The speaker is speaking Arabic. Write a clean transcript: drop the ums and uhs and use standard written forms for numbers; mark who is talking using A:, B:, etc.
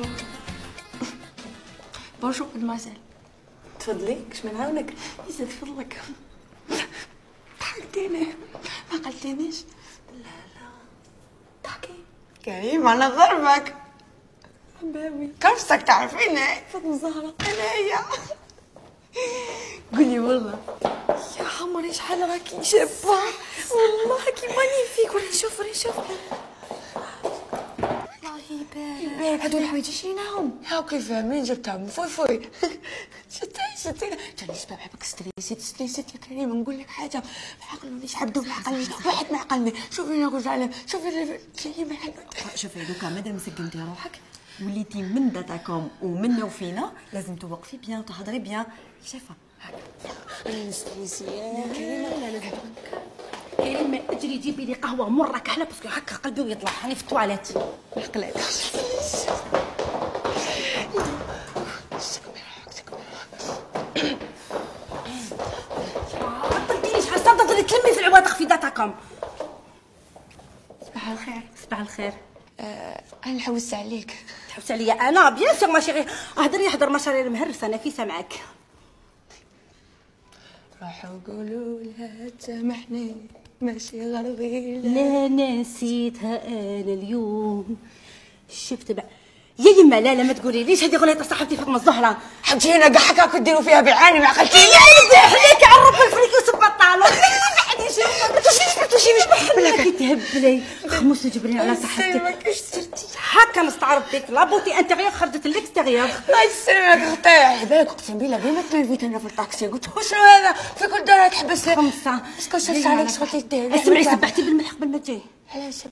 A: بونجور مادموازيل.
B: تفضلي، كش من عاونك؟
A: يزيد فضلك. ضحكتيني. ما قلتينيش؟
B: لا ضحكي.
A: كريم انا ضربك. حبابي كرفتك تعرفيني.
B: فاطمة زهرة.
A: انا هي. قولي والله
B: يا حمري شحال راكي شابة والله، راكي مانيفيك. وراني نشوف الله يبارك. هادو الحوايج شريناهم.
A: هاكي فاهمين جبتهم فوي. شتي جاني سبب حبك ستريسيت يا كريم. نقول لك حاجه، معقلونيش عبدو معقلني واحد معقلني. شوفي انا زعلان، شوفي اللي معقل.
B: شوفي دوكا مادام سكنتي روحك وليتي من داتاكم ومنا وفينا، لازم توقفي بيان وتهضري بيان. شايفه هكا
A: ستريسي
B: يا كريمه. لا لازم
C: كريمه اجري جيبي لي قهوه مره كحله باسكو هكا قلبي ويطلع راني في التواليت.
A: ما قلقتش.
C: شحال تفضلي تلمي في العواتق في داتاكم.
A: صباح الخير.
C: صباح الخير.
A: انا نحوس عليك.
C: تحوس عليا انا؟ بيان سور ماشي غير هضر مشارير مهرسه نفيسه معاك.
A: راحوا قولوا لها تسامحني ماشي غرضي.
C: لا نسيتها انا اليوم. شفت بقى يا يما. لا ما تقوليليش هذه غنية صاحبتي فاطمه الزهراء.
A: حبتي هنا كاع هكاك ديروا فيها بعاني ما عقلتيش.
C: عليك عرب الفريك وسب الطالون. ما تمشيش بالله كي تهبلي. خمس جبرين على صحتي. هكا نستعرض بك لابوتي انتيريور خرجت ليكستيريور.
A: الله يسلمك اختي. عبالك اقسم بالله غير ما تلفيت انا في الطاكسي قلت شنو هذا في كل دار تحبس
C: خمسه
A: اسكو شفت عليك شغلتي.
C: اسمعي سبحتي بالملح قبل ما تجي.
A: علاش؟